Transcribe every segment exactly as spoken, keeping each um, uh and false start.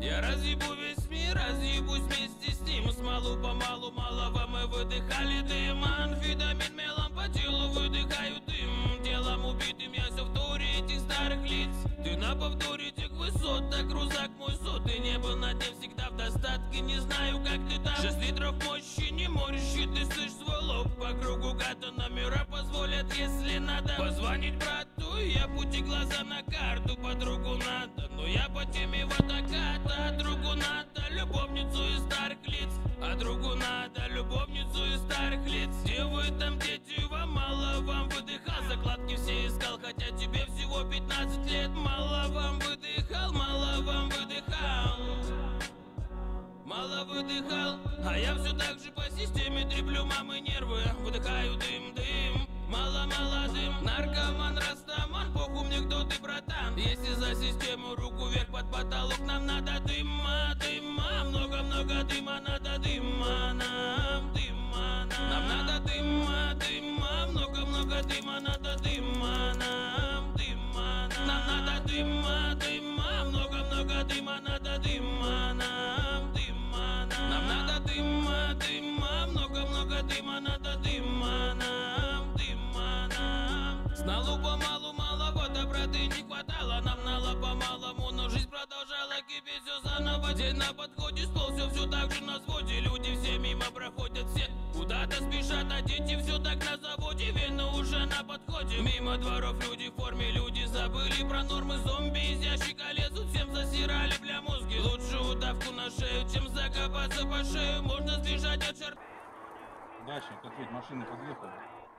Я разъебу весь мир, разъебусь вместе с ним. Смолу помалу, малого мы выдыхали дым. Амфетамин мелом по телу выдыхаю дым. Телом убитым я все в туре этих старых лиц. Ты на повторе тех высот, так рузак мой сот. Ты не был на дне всегда в достатке, не знаю как ты там. Шесть литров мощи, не морщи, ты слышь свой лоб. По кругу гата номера позволят, если надо позвонить брату, я пути глаза на карту. Подругу надо, но я по теме водоката. Другу надо любовницу из старых лиц. А другу надо любовницу из старых лиц. Где вы там, дети, вам мало, вам выдыхал. Закладки все искал, хотя тебе всего пятнадцать лет. Мало вам выдыхал, мало вам выдыхал. Мало выдыхал, а я все так же по системе треплю мамы нервы. Выдыхаю дым, дым, мало-мало дым. Наркоман, растаман, похуй мне кто ты, братан. Если за систему руку вверх под потолок, нам надо дыма, дыма. Много-много дыма, надо дыма нам, дыма нам. Нам надо дыма, дыма, много-много дыма, надо дыма нам, дыма нам. Нам надо дыма, дыма, много-много дыма, надо дыма нам, дыма нам. Нам надо дыма, дыма, много-много дыма, надо дыма нам, дыма нам. Сналу помалу, малого доброты не хватало. Нам нало по-малому, но жизнь продолжала кипеть все заново. День на подходе, стол все, все так же на своде. Люди все мимо проходят, все куда-то спешат, а дети все так на заводе. Вены уже на подходе. Мимо дворов люди в форме, люди забыли про нормы. Зомби из ящика лезут, всем засирали бля мозги. Лучше удавку на шею, чем закопаться по шею. Можно сбежать от шар... Дачник, ответь, машины подъехали.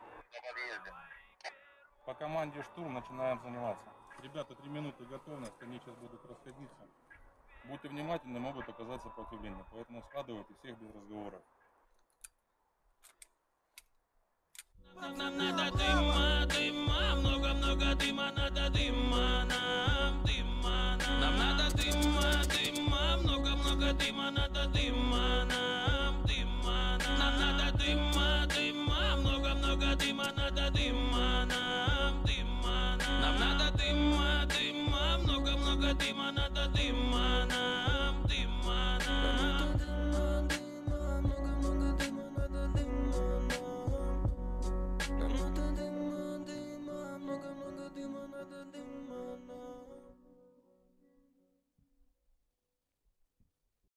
По команде штурм начинаем заниматься. Ребята, три минуты готовность, они сейчас будут расходиться. Будьте внимательны, могут оказаться сопротивление, поэтому складывайте всех без разговоров. Нам надо дыма, дыма, много-много дыма, надо дыма нам, дыма нам. Нам надо дыма, дыма, много-много дыма, надо дыма нам.